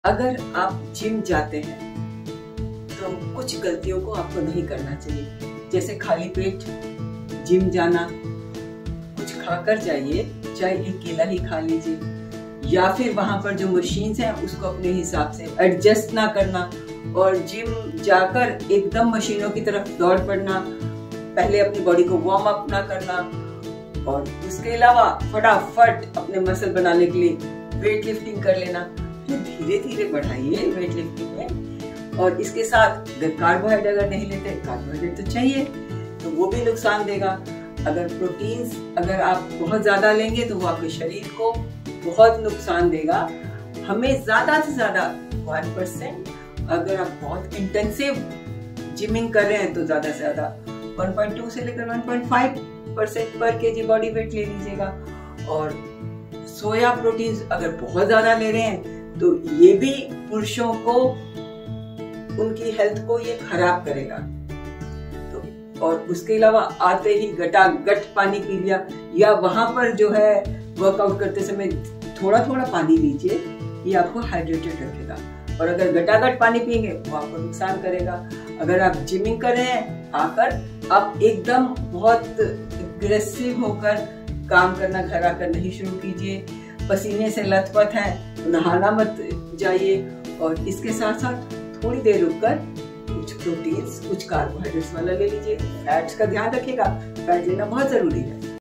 अगर आप जिम जाते हैं तो कुछ गलतियों को आपको नहीं करना चाहिए। जैसे खाली पेट जिम जाना, कुछ खाकर जाइए, चाहे एक केला ही खा लीजिए, या फिर वहां पर जो मशीन्स हैं उसको अपने हिसाब से एडजस्ट ना करना और जिम जाकर एकदम मशीनों की तरफ दौड़ पड़ना, पहले अपनी बॉडी को वार्म अप ना करना और उसके अलावा फटाफट अपने मसल बनाने के लिए वेट लिफ्टिंग कर लेना। धीरे धीरे बढ़ाइए वेट लिफ्टिंग में। और इसके साथ कार्बोहाइड्रेट अगर नहीं लेते, कार्बोहाइड्रेट तो चाहिए, तो वो भी नुकसान देगा। अगर प्रोटीन्स अगर आप बहुत ज्यादा लेंगे तो वो आपके शरीर को बहुत नुकसान देगा। हमें ज्यादा से ज्यादा 1%, अगर आप बहुत इंटेंसिव जिमिंग कर रहे हैं तो ज्यादा से ज्यादा 1.2 से लेकर 1.5% पर केजी बॉडी वेट ले लीजिएगा। और सोया प्रोटीन्स अगर बहुत ज्यादा ले रहे हैं तो ये भी पुरुषों को, उनकी हेल्थ को ये खराब करेगा। तो और उसके अलावा आते ही गटागट पानी पी लिया, या वहां पर जो है वर्कआउट करते समय थोड़ा थोड़ा पानी लीजिए, ये आपको हाइड्रेटेड रखेगा। और अगर गटागट पानी पिएंगे वो आपको नुकसान करेगा। अगर आप जिमिंग कर रहे हैं, आकर आप एकदम बहुत अग्रेसिव होकर काम करना घर आकर नहीं शुरू कीजिए। पसीने से लथपथ हैं तो नहाना मत जाइए। और इसके साथ साथ थोड़ी देर रुककर कुछ प्रोटीन्स, कुछ कार्बोहाइड्रेट्स वाला ले लीजिए। फैट्स का ध्यान रखिएगा, फैट लेना बहुत जरूरी है।